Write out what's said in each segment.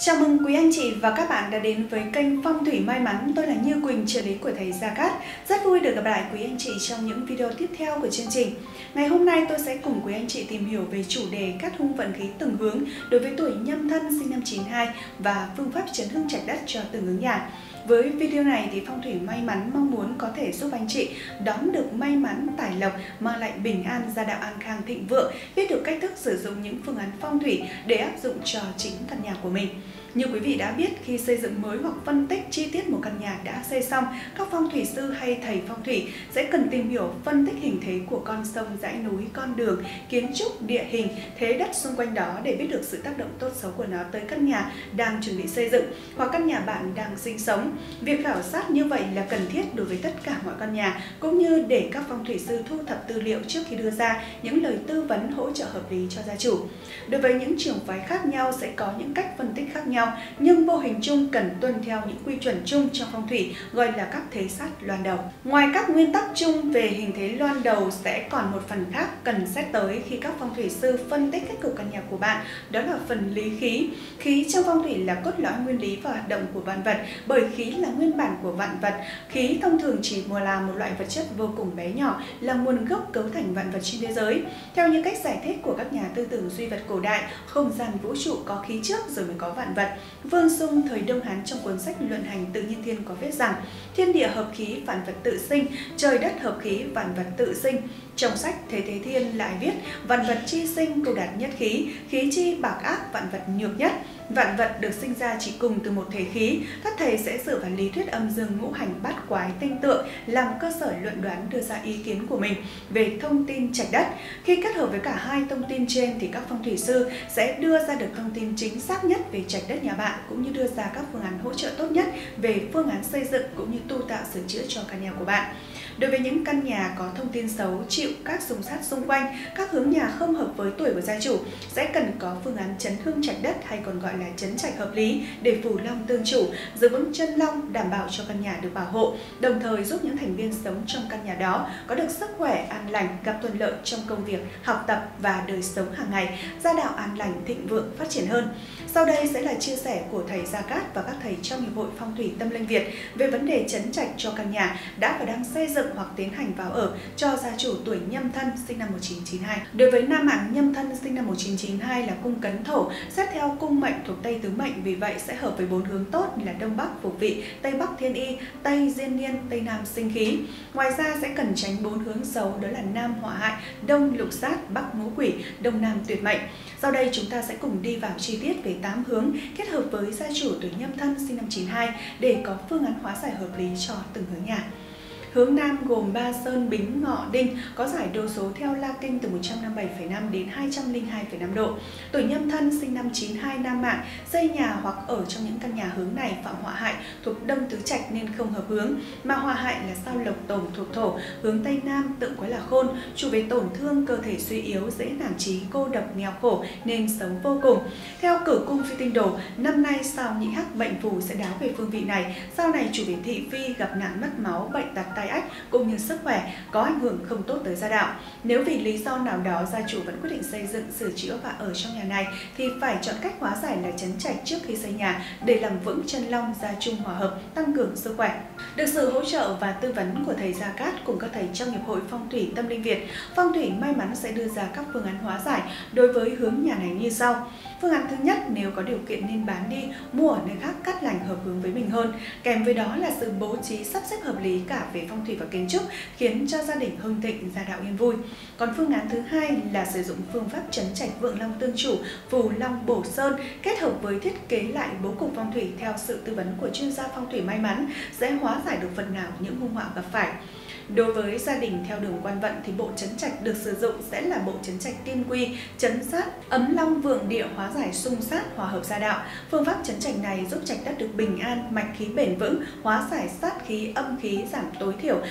Chào mừng quý anh chị và các bạn đã đến với kênh Phong thủy may mắn. Tôi là Như Quỳnh, trợ lý của thầy Gia Cát. Rất vui được gặp lại quý anh chị trong những video tiếp theo của chương trình. Ngày hôm nay tôi sẽ cùng quý anh chị tìm hiểu về chủ đề cát hung vận khí từng hướng đối với tuổi Nhâm Thân sinh năm 92 và phương pháp chấn hưng trạch đất cho từng hướng nhà. Với video này thì Phong thủy may mắn mong muốn có thể giúp anh chị đón được may mắn, tài lộc, mang lại bình an, gia đạo an khang thịnh vượng, biết được cách thức sử dụng những phương án phong thủy để áp dụng cho chính căn nhà của mình. Như quý vị đã biết, khi xây dựng mới hoặc phân tích chi tiết một căn nhà đã xây xong, các phong thủy sư hay thầy phong thủy sẽ cần tìm hiểu phân tích hình thế của con sông, dãy núi, con đường, kiến trúc, địa hình, thế đất xung quanh đó để biết được sự tác động tốt xấu của nó tới căn nhà đang chuẩn bị xây dựng hoặc căn nhà bạn đang sinh sống. Việc khảo sát như vậy là cần thiết đối với tất cả mọi căn nhà, cũng như để các phong thủy sư thu thập tư liệu trước khi đưa ra những lời tư vấn hỗ trợ hợp lý cho gia chủ. Đối với những trường phái khác nhau sẽ có những cách phân tích khác nhau, nhưng vô hình chung cần tuân theo những quy chuẩn chung trong phong thủy gọi là các thế sát loan đầu. Ngoài các nguyên tắc chung về hình thế loan đầu, sẽ còn một phần khác cần xét tới khi các phong thủy sư phân tích kết cục căn nhà của bạn, đó là phần lý khí. Khí trong phong thủy là cốt lõi nguyên lý và hoạt động của vạn vật, bởi khí là nguyên bản của vạn vật. Khí thông thường chỉ là một loại vật chất vô cùng bé nhỏ, là nguồn gốc cấu thành vạn vật trên thế giới. Theo những cách giải thích của các nhà tư tưởng duy vật cổ đại, không gian vũ trụ có khí trước rồi mới có vạn vật. Vương Sung thời Đông Hán trong cuốn sách Luận Hành Tự Nhiên Thiên có viết rằng: thiên địa hợp khí, vạn vật tự sinh, trời đất hợp khí, vạn vật tự sinh. Trong sách Thế Thế Thiên lại viết: vạn vật chi sinh, câu đạt nhất khí, khí chi bạc ác, vạn vật nhược nhất. Vạn vật được sinh ra chỉ cùng từ một thể khí. Các thầy sẽ dựa vào lý thuyết âm dương ngũ hành bát quái tinh tượng làm cơ sở luận đoán, đưa ra ý kiến của mình về thông tin trạch đất. Khi kết hợp với cả hai thông tin trên thì các phong thủy sư sẽ đưa ra được thông tin chính xác nhất về trạch đất nhà bạn, cũng như đưa ra các phương án hỗ trợ tốt nhất về phương án xây dựng cũng như tu tạo sửa chữa cho căn nhà của bạn. Đối với những căn nhà có thông tin xấu, chịu các xung sát xung quanh, các hướng nhà không hợp với tuổi của gia chủ, sẽ cần có phương án chấn hưng trạch đất hay còn gọi là chấn trạch hợp lý để phù long tương chủ, giữ vững chân long, đảm bảo cho căn nhà được bảo hộ, đồng thời giúp những thành viên sống trong căn nhà đó có được sức khỏe an lành, gặp thuận lợi trong công việc, học tập và đời sống hàng ngày, gia đạo an lành, thịnh vượng, phát triển hơn. Sau đây sẽ là chia sẻ của thầy Gia Cát và các thầy trong Hiệp hội Phong thủy Tâm Linh Việt về vấn đề chấn trạch cho căn nhà đã và đang xây dựng hoặc tiến hành vào ở cho gia chủ tuổi Nhâm Thân sinh năm 1992. Đối với nam mạng Nhâm Thân sinh năm 1992 là cung Cấn Thổ, xét theo cung mệnh thuộc Tây Tứ Mệnh, vì vậy sẽ hợp với 4 hướng tốt là Đông Bắc Phục Vị, Tây Bắc Thiên Y, Tây Diên Niên, Tây Nam Sinh Khí. Ngoài ra sẽ cần tránh 4 hướng xấu, đó là Nam Họa Hại, Đông Lục Sát, Bắc Ngũ Quỷ, Đông Nam Tuyệt Mệnh. Sau đây chúng ta sẽ cùng đi vào chi tiết về 8 hướng kết hợp với gia chủ tuổi Nhâm Thân sinh năm 92 để có phương án hóa giải hợp lý cho từng hướng nhà. Hướng Nam gồm Ba Sơn, Bính, Ngọ, Đinh, có giải độ số theo La Kinh từ 157,5 đến 202,5 độ. Tuổi Nhâm Thân sinh năm 92 nam mạng, xây nhà hoặc ở trong những căn nhà hướng này phạm họa hại thuộc Đông Tứ Trạch nên không hợp hướng, mà họa hại là sao Lộc Tổn thuộc Thổ, hướng Tây Nam tượng quái là Khôn, chủ về tổn thương, cơ thể suy yếu, dễ nản chí, cô độc, nghèo khổ nên xấu vô cùng. Theo cửu cung phi tinh đồ, năm nay sao Nhị Hắc bệnh phù sẽ đáo về phương vị này, sau này chủ về thị phi, gặp nạn mất máu, bệnh tật, tai ách cũng như sức khỏe có ảnh hưởng không tốt tới gia đạo. Nếu vì lý do nào đó gia chủ vẫn quyết định xây dựng, sửa chữa và ở trong nhà này thì phải chọn cách hóa giải là chấn trạch trước khi xây nhà để làm vững chân long, gia chung hòa hợp, tăng cường sức khỏe. Được sự hỗ trợ và tư vấn của thầy Gia Cát cùng các thầy trong Hiệp hội Phong thủy Tâm Linh Việt, Phong thủy may mắn sẽ đưa ra các phương án hóa giải đối với hướng nhà này như sau. Phương án thứ nhất, nếu có điều kiện nên bán đi, mua ở nơi khác cát lành hợp hướng với mình hơn. Kèm với đó là sự bố trí sắp xếp hợp lý cả về phong thủy và kiến trúc, khiến cho gia đình hưng thịnh, gia đạo yên vui. Còn phương án thứ hai là sử dụng phương pháp chấn trạch vượng long tương chủ, phù long bổ sơn, kết hợp với thiết kế lại bố cục phong thủy theo sự tư vấn của chuyên gia phong thủy may mắn sẽ hóa giải được phần nào những hung họa gặp phải. Đối với gia đình theo đường quan vận thì bộ chấn trạch được sử dụng sẽ là bộ chấn trạch tiên quy, chấn sát, ấm long vượng địa, hóa giải xung sát, hòa hợp gia đạo. Phương pháp chấn trạch này giúp trạch đất được bình an, mạch khí bền vững, hóa giải sát khí, âm khí, giảm tối thiểu các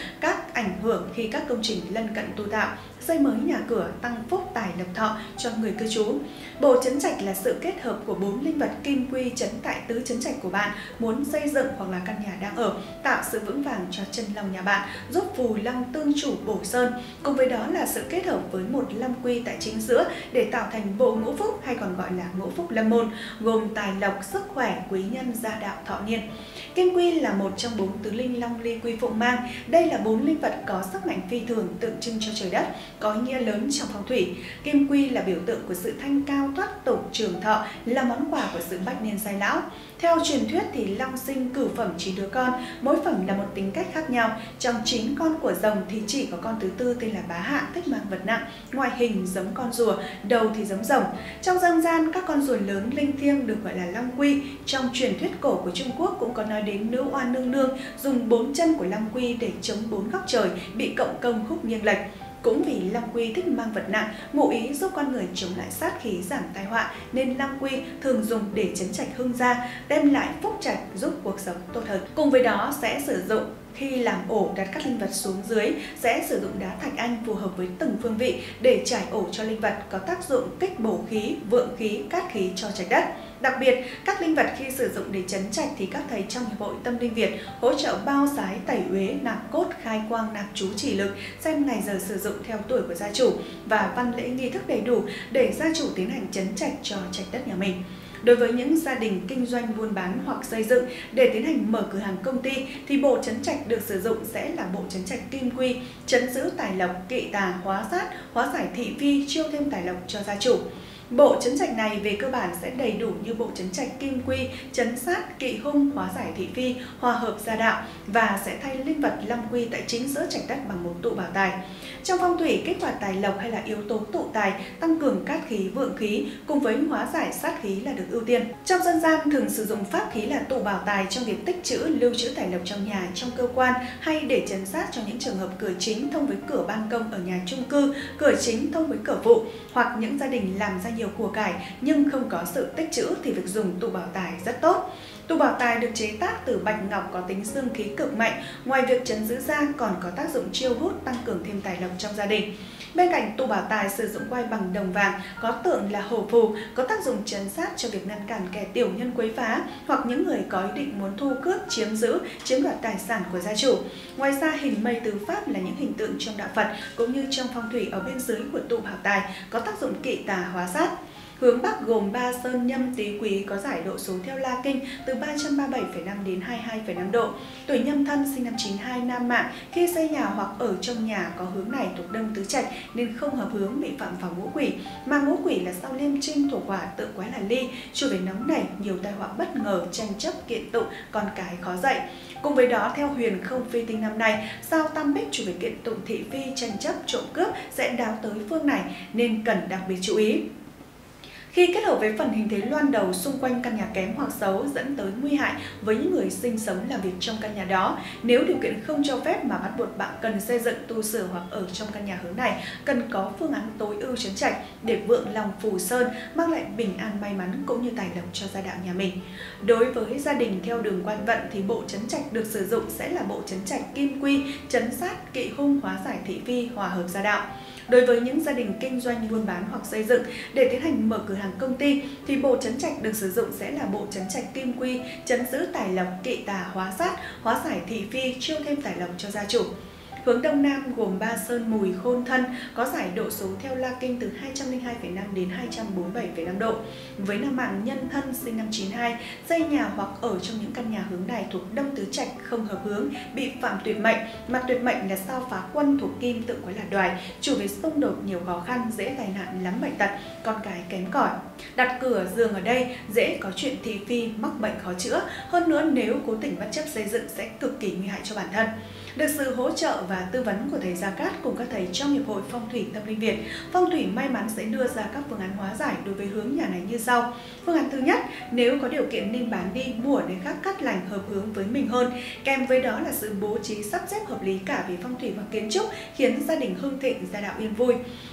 tác ảnh hưởng khi các công trình lân cận tu tạo, xây mới nhà cửa, tăng phúc tài lộc thọ cho người cư trú. Bộ chấn trạch là sự kết hợp của 4 linh vật kim quy trấn tại tứ chấn trạch của bạn muốn xây dựng hoặc là căn nhà đang ở, tạo sự vững vàng cho chân long nhà bạn, giúp phù long tương chủ bổ sơn. Cùng với đó là sự kết hợp với một long quy tại chính giữa để tạo thành bộ ngũ phúc hay còn gọi là ngũ phúc lâm môn, gồm tài lộc, sức khỏe, quý nhân, gia đạo, thọ niên. Kim quy là một trong 4 tứ linh long ly quy phụng mang. Đây là 4 linh vật có sức mạnh phi thường, tượng trưng cho trời đất, có ý nghĩa lớn trong phong thủy. Kim quy là biểu tượng của sự thanh cao thoát tục, trường thọ, là món quà của sự bách niên giai lão. Theo truyền thuyết thì long sinh cửu phẩm 9 đứa con, mỗi phẩm là một tính cách khác nhau. Trong 9 con của rồng thì chỉ có con thứ tư tên là Bá Hạ, thích mang vật nặng, ngoại hình giống con rùa, đầu thì giống rồng. Trong dân gian, các con rùa lớn linh thiêng được gọi là long quy. Trong truyền thuyết cổ của Trung Quốc cũng có nói đến nữ oan nương nương dùng 4 chân của long quy để chống 4 góc trời bị cộng công khúc nghiêng lệch. Cũng vì long quy thích mang vật nặng, ngụ ý giúp con người chống lại sát khí, giảm tai họa, nên long quy thường dùng để trấn trạch hưng gia, đem lại phúc trạch, giúp cuộc sống tốt hơn. Cùng với đó sẽ sử dụng khi làm ổ đặt các linh vật xuống dưới, sẽ sử dụng đá thạch anh phù hợp với từng phương vị để trải ổ cho linh vật, có tác dụng kích bổ khí, vượng khí, cát khí cho trạch đất. Đặc biệt, các linh vật khi sử dụng để trấn trạch thì các thầy trong Hiệp hội Tâm Linh Việt hỗ trợ bao sái, tẩy uế, nạp cốt, khai quang, nạp chú chỉ lực, xem ngày giờ sử dụng theo tuổi của gia chủ và văn lễ nghi thức đầy đủ để gia chủ tiến hành trấn trạch cho trạch đất nhà mình. Đối với những gia đình kinh doanh buôn bán hoặc xây dựng để tiến hành mở cửa hàng công ty thì bộ trấn trạch được sử dụng sẽ là bộ trấn trạch kim quy, trấn giữ tài lộc, kỵ tà, hóa sát, hóa giải thị phi, chiêu thêm tài lộc cho gia chủ. Bộ trấn trạch này về cơ bản sẽ đầy đủ như bộ trấn trạch kim quy, trấn sát, kỵ hung, hóa giải thị phi, hòa hợp gia đạo và sẽ thay linh vật long quy tại chính giữa trạch đất bằng một tụ bảo tài. Trong phong thủy, kích hoạt tài lộc hay là yếu tố tụ tài, tăng cường cát khí, vượng khí cùng với hóa giải sát khí là được ưu tiên. Trong dân gian thường sử dụng pháp khí là tụ bảo tài trong việc tích trữ, lưu trữ tài lộc trong nhà, trong cơ quan hay để trấn sát cho những trường hợp cửa chính thông với cửa ban công ở nhà chung cư, cửa chính thông với cửa phụ hoặc những gia đình làm ra nhiều của cải nhưng không có sự tích trữ thì việc dùng tụ bảo tài rất tốt. Tụ bảo tài được chế tác từ bạch ngọc có tính dương khí cực mạnh, ngoài việc trấn giữ ra còn có tác dụng chiêu hút, tăng cường thêm tài lộc trong gia đình. Bên cạnh tụ bảo tài sử dụng quai bằng đồng vàng có tượng là hổ phù, có tác dụng trấn sát cho việc ngăn cản kẻ tiểu nhân quấy phá hoặc những người có ý định muốn thu cướp, chiếm giữ, chiếm đoạt tài sản của gia chủ. Ngoài ra, hình mây tứ pháp là những hình tượng trong đạo Phật cũng như trong phong thủy ở bên dưới của tụ bảo tài có tác dụng kỵ tà, hóa sát. Hướng Bắc gồm Ba Sơn, Nhâm, Tý, Quý có giải độ số theo La Kinh từ 337,5 đến 22,5 độ. Tuổi Nhâm Thân sinh năm 92 nam mạng, khi xây nhà hoặc ở trong nhà có hướng này thuộc Đông Tứ Trạch nên không hợp hướng, bị phạm vào ngũ quỷ. Mà ngũ quỷ là sao Liêm Trinh thổ hỏa, tượng quái là Ly, chủ về nóng nảy, nhiều tai họa bất ngờ, tranh chấp, kiện tụng, con cái khó dạy. Cùng với đó, theo huyền không phi tinh năm nay, sao Tam Bích chủ về kiện tụng, thị phi, tranh chấp, trộm cướp sẽ đáo tới phương này nên cần đặc biệt chú ý. Khi kết hợp với phần hình thế loan đầu xung quanh căn nhà kém hoặc xấu dẫn tới nguy hại với những người sinh sống làm việc trong căn nhà đó. Nếu điều kiện không cho phép mà bắt buộc bạn cần xây dựng, tu sửa hoặc ở trong căn nhà hướng này, cần có phương án tối ưu trấn trạch để vượng lòng phù sơn, mang lại bình an may mắn cũng như tài lộc cho gia đạo nhà mình. Đối với gia đình theo đường quan vận thì bộ trấn trạch được sử dụng sẽ là bộ trấn trạch kim quy, trấn sát, kỵ hung, hóa giải thị phi, hòa hợp gia đạo. Đối với những gia đình kinh doanh, buôn bán hoặc xây dựng để tiến hành mở cửa hàng công ty thì bộ trấn trạch được sử dụng sẽ là bộ trấn trạch kim quy, trấn giữ tài lộc, kỵ tà, hóa sát, hóa giải thị phi, chiêu thêm tài lộc cho gia chủ. Hướng Đông Nam gồm Ba Sơn, Mùi, Khôn, Thân có giải độ số theo La Kinh từ 202,5 đến 247,5 độ. Với nam mạng Nhân Thân sinh năm 92, xây nhà hoặc ở trong những căn nhà hướng này thuộc Đông Tứ Trạch không hợp hướng, bị phạm tuyệt mệnh, mà tuyệt mệnh là sao Phá Quân thuộc Kim, tượng quái là Đoài, chủ về xung đột, nhiều khó khăn, dễ tai nạn, lắm bệnh tật, con cái kém cỏi. Đặt cửa giường ở đây dễ có chuyện thị phi, mắc bệnh khó chữa, hơn nữa nếu cố tình bất chấp xây dựng sẽ cực kỳ nguy hại cho bản thân. Được sự hỗ trợ và tư vấn của thầy Gia Cát cùng các thầy trong Hiệp hội Phong thủy Tâm Linh Việt, Phong thủy may mắn sẽ đưa ra các phương án hóa giải đối với hướng nhà này như sau. Phương án thứ nhất, nếu có điều kiện nên bán đi, mua ở nơi khác cát lành hợp hướng với mình hơn. Kèm với đó là sự bố trí sắp xếp hợp lý cả về phong thủy và kiến trúc, khiến gia đình hưng thịnh, gia đạo yên vui.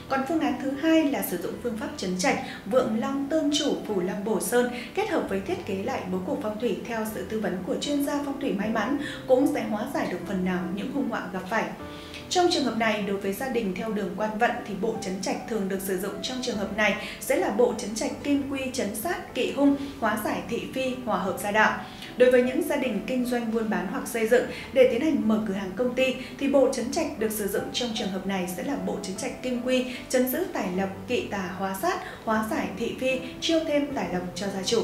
Còn phương án thứ hai là sử dụng phương pháp trấn trạch vượng long tương chủ phù long bổ sơn kết hợp với thiết kế lại bố cục phong thủy theo sự tư vấn của chuyên gia phong thủy may mắn cũng sẽ hóa giải được phần nào những hung họa gặp phải. Trong trường hợp này, đối với gia đình theo đường quan vận thì bộ trấn trạch thường được sử dụng trong trường hợp này sẽ là bộ trấn trạch kim quy trấn sát kỵ hung, hóa giải thị phi, hòa hợp gia đạo. Đối với những gia đình kinh doanh buôn bán hoặc xây dựng để tiến hành mở cửa hàng công ty thì bộ trấn trạch được sử dụng trong trường hợp này sẽ là bộ trấn trạch kim quy, trấn giữ tài lộc, kỵ tà hóa sát, hóa giải thị phi, chiêu thêm tài lộc cho gia chủ.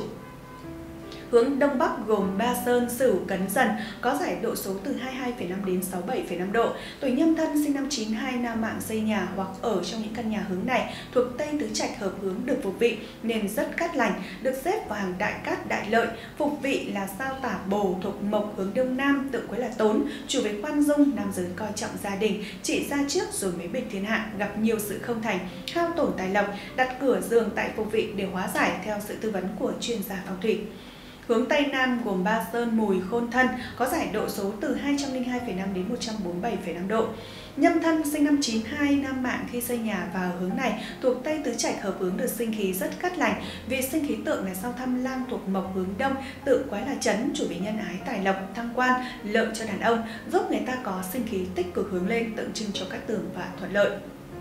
Hướng Đông Bắc gồm Ba Sơn, Sửu, Cấn Dần, có giải độ số từ 22,5 đến 67,5 độ. Tuổi Nhâm Thân sinh năm 92 nam mạng xây nhà hoặc ở trong những căn nhà hướng này thuộc Tây Tứ Trạch hợp hướng được phục vị nên rất cát lành, được xếp vào hàng đại cát đại lợi. Phục vị là sao Tả Bồ thuộc Mộc hướng Đông Nam, tượng quái là Tốn, chủ về khoan dung, nam giới coi trọng gia đình, trị gia trước rồi mới bình thiên hạ, gặp nhiều sự không thành, hao tổn tài lộc, đặt cửa giường tại phục vị để hóa giải theo sự tư vấn của chuyên gia phong thủy. Hướng Tây Nam gồm Ba Sơn, Mùi, Khôn Thân, có giải độ số từ 202,5 đến 147,5 độ. Nhâm Thân sinh năm 92 nam mạng khi xây nhà vào hướng này thuộc Tây Tứ Trạch hợp hướng được sinh khí rất cát lành vì sinh khí tượng là sao Tham Lang thuộc Mộc hướng Đông, tượng quái là Chấn, chủ về nhân ái tài lộc, thăng quan, lợi cho đàn ông, giúp người ta có sinh khí tích cực hướng lên, tượng trưng cho cát tường và thuận lợi.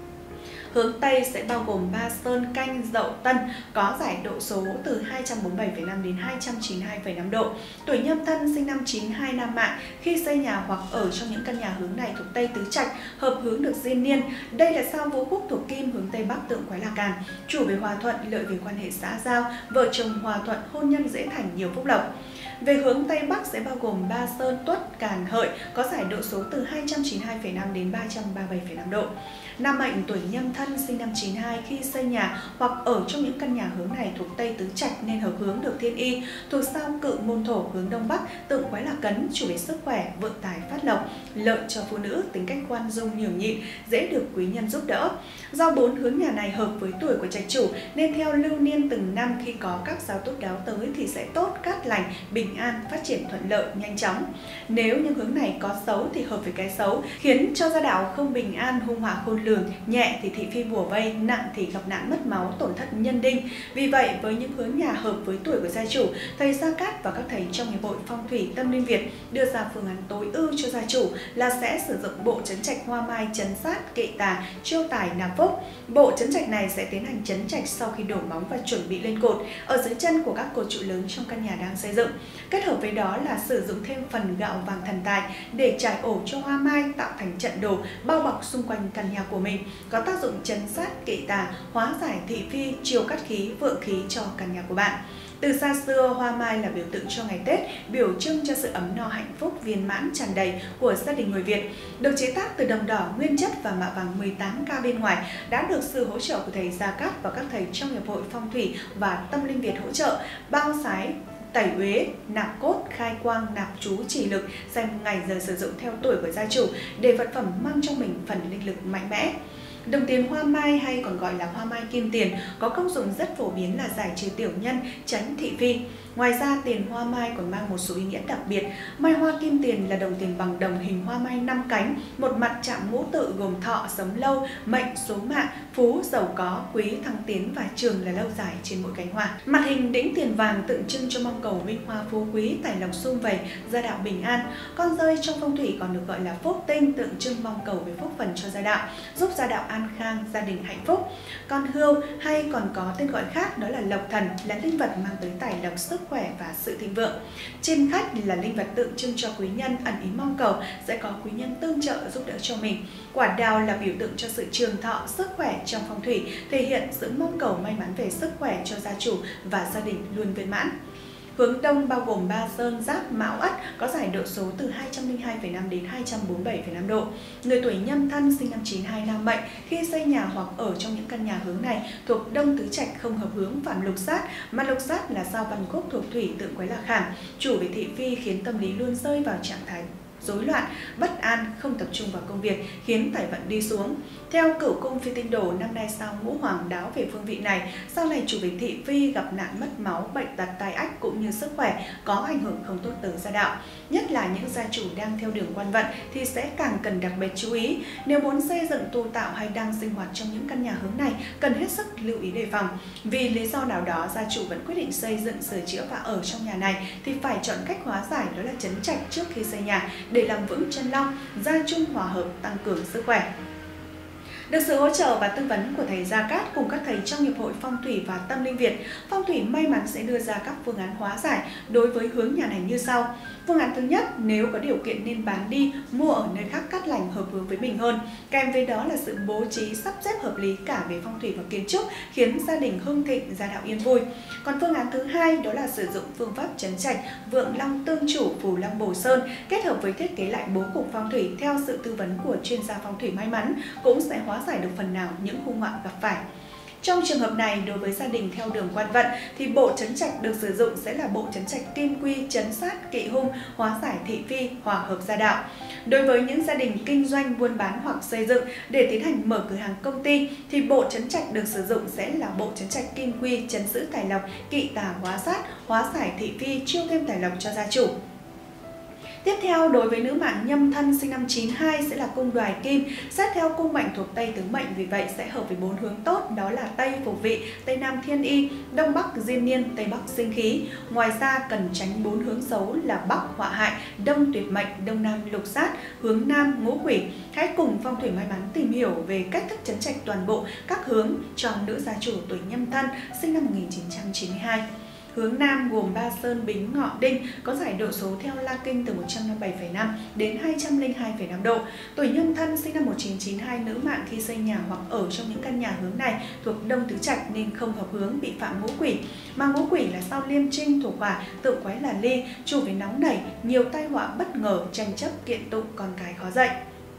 Hướng Tây sẽ bao gồm Ba Sơn, Canh, Dậu, Tân, có giải độ số từ 247,5 đến 292,5 độ. Tuổi Nhâm Thân sinh năm 92 nam mạng khi xây nhà hoặc ở trong những căn nhà hướng này thuộc Tây Tứ Trạch, hợp hướng được diên niên. Đây là sao Vũ Khúc thuộc Kim, hướng Tây Bắc, tượng quái là Càn, chủ về hòa thuận, lợi về quan hệ xã giao, vợ chồng hòa thuận, hôn nhân dễ thành, nhiều phúc lộc. Về hướng Tây Bắc sẽ bao gồm Ba Sơn, Tuất, Càn, Hợi, có giải độ số từ 292,5 đến 337,5 độ. Nam mệnh tuổi Nhâm Thân sinh năm 92 khi xây nhà hoặc ở trong những căn nhà hướng này thuộc Tây Tứ Trạch nên hợp hướng được thiên y, thuộc sao Cự Môn Thổ hướng Đông Bắc, tượng quái là Cấn, chủ về sức khỏe, vượng tài phát lộc, lợi cho phụ nữ, tính cách khoan dung nhường nhịn, dễ được quý nhân giúp đỡ. Do 4 hướng nhà này hợp với tuổi của trạch chủ nên theo lưu niên từng năm khi có các giáo túc đáo tới thì sẽ tốt, cát lành, bình an, phát triển thuận lợi, nhanh chóng. Nếu những hướng này có xấu thì hợp với cái xấu, khiến cho gia đạo không bình an, hung họa khôn lường, nhẹ thì thị phi bủa vây, nặng thì gặp nạn mất máu, tổn thất nhân đinh. Vì vậy, với những hướng nhà hợp với tuổi của gia chủ, thầy Gia Cát và các thầy trong hiệp hội phong thủy Tâm Linh Việt đưa ra phương án tối ưu cho gia chủ là sẽ sử dụng bộ trấn trạch hoa mai trấn sát, kỵ tà, chiêu tài nạp phúc. Bộ trấn trạch này sẽ tiến hành trấn trạch sau khi đổ móng và chuẩn bị lên cột ở dưới chân của các cột trụ lớn trong căn nhà đang xây dựng. Kết hợp với đó là sử dụng thêm phần gạo vàng thần tài để trải ổ cho hoa mai tạo thành trận đồ bao bọc xung quanh căn nhà của mình, có tác dụng trấn sát, kỵ tà, hóa giải thị phi, chiêu cát khí, vượng khí cho căn nhà của bạn. Từ xa xưa, hoa mai là biểu tượng cho ngày Tết, biểu trưng cho sự ấm no hạnh phúc viên mãn tràn đầy của gia đình người Việt. Được chế tác từ đồng đỏ nguyên chất và mạ vàng 18K bên ngoài, đã được sự hỗ trợ của thầy Gia Cát và các thầy trong hiệp hội phong thủy và Tâm Linh Việt hỗ trợ bao sái, tẩy uế, nạp cốt, khai quang, nạp chú, chỉ lực, xem ngày giờ sử dụng theo tuổi của gia chủ để vật phẩm mang trong mình phần linh lực mạnh mẽ. Đồng tiền hoa mai hay còn gọi là hoa mai kim tiền có công dụng rất phổ biến là giải trừ tiểu nhân, tránh thị phi. Ngoài ra, tiền hoa mai còn mang một số ý nghĩa đặc biệt. Mai hoa kim tiền là đồng tiền bằng đồng hình hoa mai 5 cánh, một mặt chạm ngũ tự gồm thọ, sống lâu, mệnh, số mạng, phú, giàu có, quý, thăng tiến và trường là lâu dài trên mỗi cánh hoa. Mặt hình đĩnh tiền vàng tượng trưng cho mong cầu vinh hoa phú quý, tài lộc sum vầy, gia đạo bình an. Con dơi trong phong thủy còn được gọi là phúc tinh, tượng trưng mong cầu về phúc phần cho gia đạo, giúp gia đạo an khang, gia đình hạnh phúc. Con hươu hay còn có tên gọi khác đó là lộc thần, là linh vật mang tới tài lộc, sức khỏe và sự thịnh vượng. Chim khách là linh vật tượng trưng cho quý nhân, ẩn ý mong cầu sẽ có quý nhân tương trợ giúp đỡ cho mình. Quả đào là biểu tượng cho sự trường thọ, sức khỏe trong phong thủy, thể hiện sự mong cầu may mắn về sức khỏe cho gia chủ và gia đình luôn viên mãn. Hướng Đông bao gồm Ba Sơn, Giáp, Mão, Ất, có giải độ số từ 202,5 đến 247,5 độ. Người tuổi Nhâm Thân sinh năm 92 nam mệnh khi xây nhà hoặc ở trong những căn nhà hướng này thuộc Đông Tứ Trạch không hợp hướng phạm lục sát, mà lục sát là sao Văn Khúc thuộc thủy, tượng quái là Khảm, chủ về thị phi, khiến tâm lý luôn rơi vào trạng thái rối loạn, bất an, không tập trung vào công việc, khiến tài vận đi xuống. Theo Cửu Cung Phi Tinh Đồ, năm nay sao Ngũ Hoàng đáo về phương vị này, sau này chủ về thị phi, gặp nạn mất máu, bệnh tật, tai ách cũng như cũng như sức khỏe, có ảnh hưởng không tốt tới gia đạo. Nhất là những gia chủ đang theo đường quan vận thì sẽ càng cần đặc biệt chú ý. Nếu muốn xây dựng tu tạo hay đang sinh hoạt trong những căn nhà hướng này, cần hết sức lưu ý đề phòng. Vì lý do nào đó gia chủ vẫn quyết định xây dựng, sửa chữa và ở trong nhà này thì phải chọn cách hóa giải, đó là trấn trạch trước khi xây nhà để làm vững chân long, gia chung hòa hợp, tăng cường sức khỏe. Được sự hỗ trợ và tư vấn của thầy Gia Cát cùng các thầy trong Hiệp hội Phong thủy và Tâm linh Việt, Phong thủy may mắn sẽ đưa ra các phương án hóa giải đối với hướng nhà này như sau. Phương án thứ nhất, nếu có điều kiện nên bán đi, mua ở nơi khác cát lành hợp hướng với mình hơn. Kèm với đó là sự bố trí sắp xếp hợp lý cả về phong thủy và kiến trúc, khiến gia đình hưng thịnh, gia đạo yên vui. Còn phương án thứ hai, đó là sử dụng phương pháp trấn trạch, vượng long tương chủ, phù long bổ sơn, kết hợp với thiết kế lại bố cục phong thủy theo sự tư vấn của chuyên gia phong thủy may mắn, cũng sẽ hóa giải được phần nào những hung họa gặp phải. Trong trường hợp này, đối với gia đình theo đường quan vận thì bộ trấn trạch được sử dụng sẽ là bộ trấn trạch kim quy, trấn sát, kỵ hung, hóa giải thị phi, hòa hợp gia đạo. Đối với những gia đình kinh doanh, buôn bán hoặc xây dựng để tiến hành mở cửa hàng công ty thì bộ trấn trạch được sử dụng sẽ là bộ trấn trạch kim quy, trấn giữ tài lộc, kỵ tà hóa sát, hóa giải thị phi, chiêu thêm tài lộc cho gia chủ. Tiếp theo, đối với nữ mạng Nhâm Thân sinh năm 92 sẽ là cung Đoài Kim, xét theo cung mệnh thuộc Tây tứ mệnh, vì vậy sẽ hợp với 4 hướng tốt, đó là Tây Phục Vị, Tây Nam Thiên Y, Đông Bắc Diên Niên, Tây Bắc Sinh Khí. Ngoài ra cần tránh 4 hướng xấu là Bắc Họa Hại, Đông Tuyệt Mệnh, Đông Nam Lục Sát, hướng Nam Ngũ Quỷ. Hãy cùng Phong thủy may mắn tìm hiểu về cách thức trấn trạch toàn bộ các hướng cho nữ gia chủ tuổi Nhâm Thân sinh năm 1992. Hướng Nam gồm Ba Sơn, Bính, Ngọ, Đinh, có giải độ số theo La Kinh từ 157,5 đến 202,5 độ. Tuổi Nhâm Thân sinh năm 1992 nữ mạng khi xây nhà hoặc ở trong những căn nhà hướng này thuộc Đông Tứ Trạch nên không hợp hướng, bị phạm ngũ quỷ. Mà ngũ quỷ là sao Liêm Trinh thuộc Hỏa, tự quái là Ly, chủ về nóng nảy, nhiều tai họa bất ngờ, tranh chấp, kiện tụng, con cái khó dạy.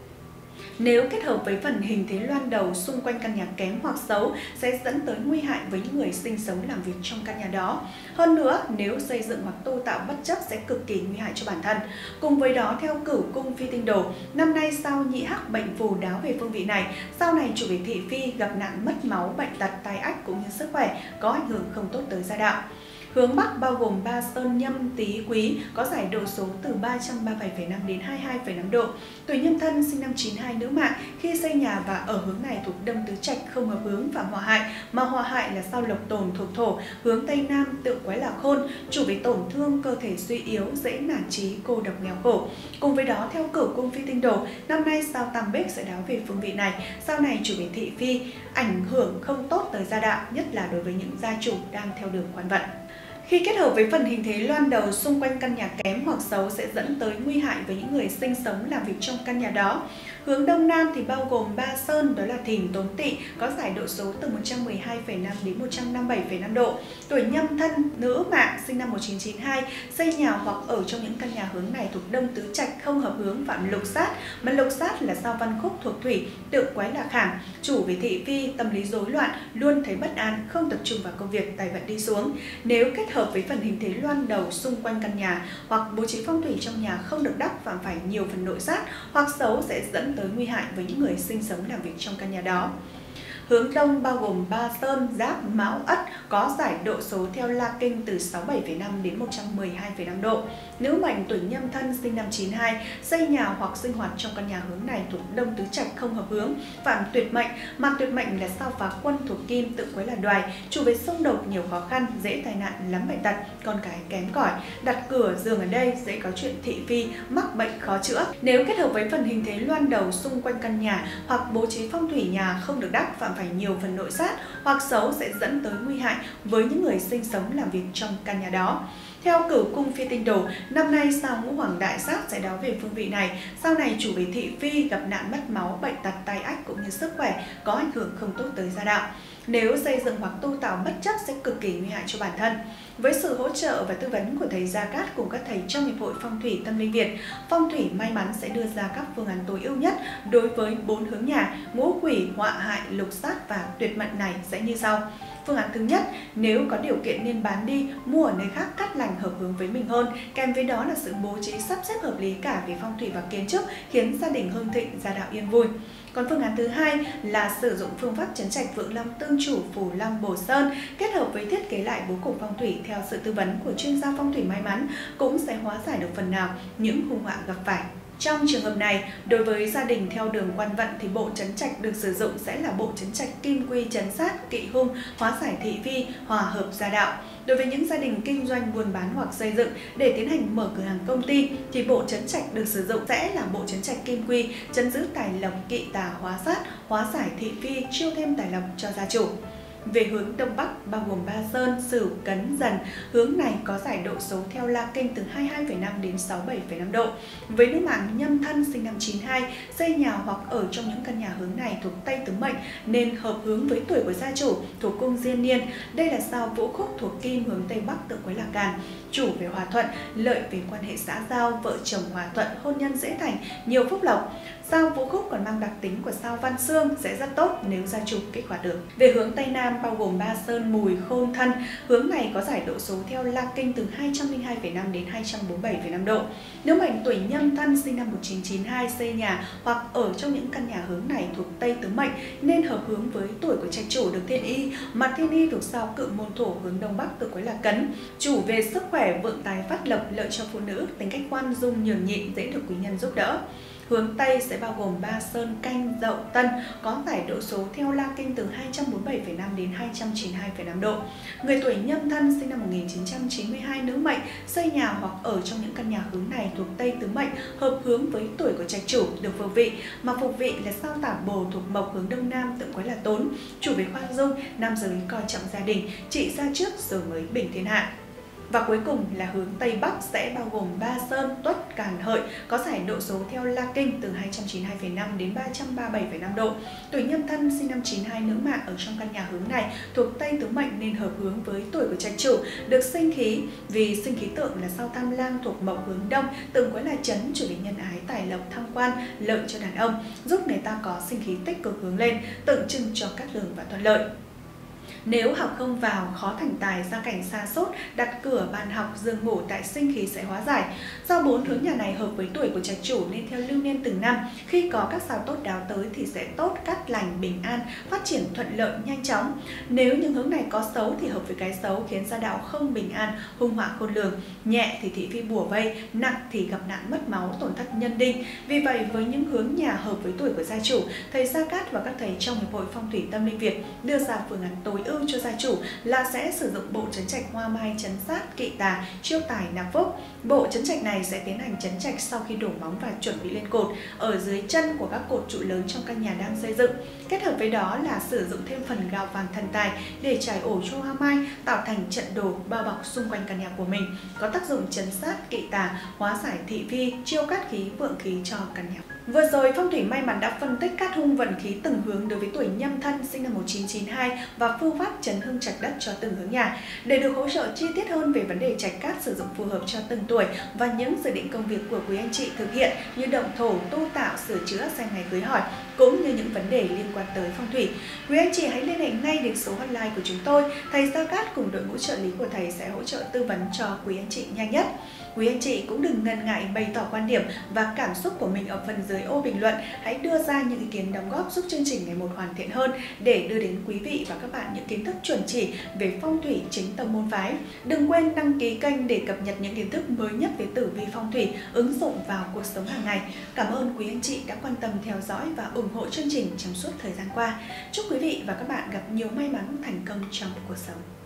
Nếu kết hợp với phần hình thế loan đầu xung quanh căn nhà kém hoặc xấu sẽ dẫn tới nguy hại với những người sinh sống làm việc trong căn nhà đó. Hơn nữa, nếu xây dựng hoặc tu tạo bất chấp sẽ cực kỳ nguy hại cho bản thân. Cùng với đó, theo Cửu cung Phi Tinh Đồ, năm nay sao Nhị Hắc bệnh phù đáo về phương vị này, sau này chủ về thị phi gặp nạn mất máu, bệnh tật, tai ách cũng như sức khỏe, có ảnh hưởng không tốt tới gia đạo. Hướng Bắc bao gồm Ba Sơn, Nhâm, Tý, Quý, có giải độ số từ 337,5 đến 22,5 độ. Tuổi Nhâm Thân sinh năm 92 nữ mạng khi xây nhà và ở hướng này thuộc Đông Tứ Trạch không hợp hướng phạm họa hại, mà họa hại là sao Lộc Tồn thuộc Thổ, hướng Tây Nam tự quái là Khôn, chủ về tổn thương, cơ thể suy yếu, dễ nản chí, cô độc nghèo khổ. Cùng với đó, theo Cửu cung Phi Tinh Đồ, năm nay sao Tam Bích sẽ đáo về phương vị này, sau này chủ về thị phi, ảnh hưởng không tốt tới gia đạo, nhất là đối với những gia chủ đang theo đường quan vận. Khi kết hợp với phần hình thế loan đầu xung quanh căn nhà kém hoặc xấu sẽ dẫn tới nguy hại với những người sinh sống làm việc trong căn nhà đó. Hướng Đông Nam thì bao gồm Ba Sơn, đó là Thìn, Tốn, Tỵ, có giải độ số từ 112,5 đến 157,5 độ. Tuổi Nhâm Thân, nữ mạng sinh năm 1992, xây nhà hoặc ở trong những căn nhà hướng này thuộc Đông Tứ Trạch không hợp hướng phạm Lục Sát, mà Lục Sát là sao Văn Khúc thuộc Thủy, tự quái là Khảm, chủ về thị phi, tâm lý rối loạn, luôn thấy bất an, không tập trung vào công việc, tài vận đi xuống. Nếu kết hợp với phần hình thế loan đầu xung quanh căn nhà hoặc bố trí phong thủy trong nhà không được đắc, phạm phải nhiều phần nội sát hoặc xấu sẽ dẫn tới nguy hại với những người sinh sống làm việc trong căn nhà đó. Hướng Đông bao gồm Ba Sơn, Giáp, Mão, Ất, có giải độ số theo La Kinh từ 67,5 đến 112,5 độ. Nữ mệnh tuổi Nhâm Thân sinh năm 92, xây nhà hoặc sinh hoạt trong căn nhà hướng này thuộc Đông Tứ Trạch không hợp hướng, phạm tuyệt mệnh, mà tuyệt mệnh là sao Phá Quân thuộc Kim, tự quái là Đoài, chủ về xung đột, nhiều khó khăn, dễ tai nạn, lắm bệnh tật, con cái kém cỏi, đặt cửa giường ở đây dễ có chuyện thị phi, mắc bệnh khó chữa. Nếu kết hợp với phần hình thế loan đầu xung quanh căn nhà hoặc bố trí phong thủy nhà không được đắc, phạm phải nhiều phần nội sát hoặc xấu sẽ dẫn tới nguy hại với những người sinh sống làm việc trong căn nhà đó. Theo Cửu cung Phi Tinh Đồ, năm nay sao Ngũ Hoàng Đại Sát sẽ đáo về phương vị này, sau này chủ về thị phi gặp nạn mất máu, bệnh tật, tai ách cũng như sức khỏe, có ảnh hưởng không tốt tới gia đạo. Nếu xây dựng hoặc tu tạo bất chấp sẽ cực kỳ nguy hại cho bản thân. Với sự hỗ trợ và tư vấn của thầy Gia Cát cùng các thầy trong Hiệp hội Phong thủy Tâm linh Việt, Phong thủy may mắn sẽ đưa ra các phương án tối ưu nhất đối với 4 hướng nhà, ngũ quỷ, họa hại, lục sát và tuyệt mệnh này sẽ như sau. Phương án thứ nhất, nếu có điều kiện nên bán đi, mua ở nơi khác cát lành hợp hướng hướng với mình hơn, kèm với đó là sự bố trí sắp xếp hợp lý cả về phong thủy và kiến trúc, khiến gia đình hưng thịnh, gia đạo yên vui. Còn phương án thứ hai là sử dụng phương pháp trấn trạch Vượng Long Tương Chủ Phù Long Bổ Sơn, kết hợp với thiết kế lại bố cục phong thủy theo sự tư vấn của chuyên gia phong thủy may mắn, cũng sẽ hóa giải được phần nào những hung họa gặp phải. Trong trường hợp này, đối với gia đình theo đường quan vận thì bộ trấn trạch được sử dụng sẽ là bộ trấn trạch Kim Quy trấn sát, kỵ hung, hóa giải thị phi, hòa hợp gia đạo. Đối với những gia đình kinh doanh buôn bán hoặc xây dựng để tiến hành mở cửa hàng công ty thì bộ trấn trạch được sử dụng sẽ là bộ trấn trạch Kim Quy, trấn giữ tài lộc, kỵ tà, hóa sát, hóa giải thị phi, chiêu thêm tài lộc cho gia chủ. Về hướng Đông Bắc bao gồm Ba Sơn, Sửu, Cấn, Dần, hướng này có giải độ số theo La Kinh từ 22,5 đến 67,5 độ. Với nữ mạng Nhâm Thân sinh năm 92, xây nhà hoặc ở trong những căn nhà hướng này thuộc Tây Tứ Mệnh nên hợp hướng với tuổi của gia chủ thuộc cung Diên Niên. Đây là sao Vũ Khúc thuộc Kim hướng Tây Bắc tự quấy là Càn, chủ về hòa thuận, lợi về quan hệ xã giao, vợ chồng hòa thuận, hôn nhân dễ thành, nhiều phúc lộc. Sao Vũ Khúc còn mang đặc tính của sao Văn Xương sẽ rất tốt nếu gia chủ kích hoạt được. Về hướng Tây Nam bao gồm Ba Sơn, Mùi, Khôn, Thân, hướng này có giải độ số theo La Kinh từ 202,5 đến 247,5 độ. Nếu mệnh tuổi Nhâm Thân sinh năm 1992 xây nhà hoặc ở trong những căn nhà hướng này thuộc Tây Tứ Mệnh nên hợp hướng với tuổi của trạch chủ được thiên y, mặt thiên y thuộc sao Cự Môn Thổ hướng Đông Bắc tự quấy là Cấn, chủ về sức khỏe, vượng tài phát lộc, lợi cho phụ nữ, tính cách khoan dung nhường nhịn, dễ được quý nhân giúp đỡ. Hướng Tây sẽ bao gồm Ba Sơn, Canh, Dậu, Tân, có giải độ số theo La Kinh từ 247,5 đến 292,5 độ. Người tuổi Nhâm Thân sinh năm 1992 nữ mệnh xây nhà hoặc ở trong những căn nhà hướng này thuộc Tây Tứ Mệnh hợp hướng với tuổi của trạch chủ được phục vị, mà phục vị là sao Tả Bồ thuộc Mộc hướng Đông Nam tự quấy là Tốn, chủ về khoan dung, nam giới coi trọng gia đình, trị gia trước rồi mới bình thiên hạ. Và cuối cùng là hướng Tây Bắc sẽ bao gồm Ba Sơn, Tuất, Càn, Hợi, có giải độ số theo La Kinh từ 292,5 đến 337,5 độ. Tuổi Nhâm Thân sinh năm 92 nữ mạng ở trong căn nhà hướng này thuộc Tây Tứ Mệnh nên hợp hướng với tuổi của trạch chủ được sinh khí, vì sinh khí tượng là sao Tam Lang thuộc Mộc hướng Đông, tượng quấy là Chấn, chủ về nhân ái, tài lộc, thăng quan, lợi cho đàn ông, giúp người ta có sinh khí tích cực hướng lên, tượng trưng cho cát lương và thuận lợi. Nếu học không vào, khó thành tài, gia cảnh sa sút, đặt cửa bàn học, giường ngủ tại sinh khí sẽ hóa giải. Do 4 hướng nhà này hợp với tuổi của trạch chủ nên theo lưu niên từng năm, khi có các sao tốt đáo tới thì sẽ tốt, cát lành, bình an, phát triển thuận lợi nhanh chóng. Nếu những hướng này có xấu thì hợp với cái xấu, khiến gia đạo không bình an, hung họa khôn lường, nhẹ thì thị phi bủa vây, nặng thì gặp nạn mất máu, tổn thất nhân đinh. Vì vậy với những hướng nhà hợp với tuổi của gia chủ, thầy Gia Cát và các thầy trong hiệp hội phong thủy tâm linh Việt đưa ra phương án tối ưu cho gia chủ là sẽ sử dụng bộ trấn trạch Hoa Mai trấn sát, kỵ tà, chiêu tài nạp phúc. Bộ trấn trạch này sẽ tiến hành trấn trạch sau khi đổ móng và chuẩn bị lên cột ở dưới chân của các cột trụ lớn trong căn nhà đang xây dựng. Kết hợp với đó là sử dụng thêm phần gạo vàng thần tài để trải ổ cho hoa mai, tạo thành trận đồ bao bọc xung quanh căn nhà của mình, có tác dụng trấn sát, kỵ tà, hóa giải thị phi, chiêu cát khí, vượng khí cho căn nhà. Vừa rồi phong thủy may mắn đã phân tích cát hung vận khí từng hướng đối với tuổi Nhâm Thân sinh năm 1992 và phương pháp trấn hưng trạch đất cho từng hướng nhà. Để được hỗ trợ chi tiết hơn về vấn đề trạch cát sử dụng phù hợp cho từng tuổi và những dự định công việc của quý anh chị thực hiện như động thổ, tu tạo, sửa chữa, xem ngày cưới hỏi, cũng như những vấn đề liên quan tới phong thủy, quý anh chị hãy liên hệ ngay đến số hotline của chúng tôi. Thầy Gia Cát cùng đội ngũ trợ lý của thầy sẽ hỗ trợ tư vấn cho quý anh chị nhanh nhất. Quý anh chị cũng đừng ngần ngại bày tỏ quan điểm và cảm xúc của mình ở phần dưới ô bình luận. Hãy đưa ra những ý kiến đóng góp giúp chương trình ngày một hoàn thiện hơn để đưa đến quý vị và các bạn những kiến thức chuẩn chỉ về phong thủy chính tông môn phái. Đừng quên đăng ký kênh để cập nhật những kiến thức mới nhất về tử vi phong thủy ứng dụng vào cuộc sống hàng ngày. Cảm ơn quý anh chị đã quan tâm theo dõi và ủng hộ chương trình trong suốt thời gian qua. Chúc quý vị và các bạn gặp nhiều may mắn, thành công trong cuộc sống.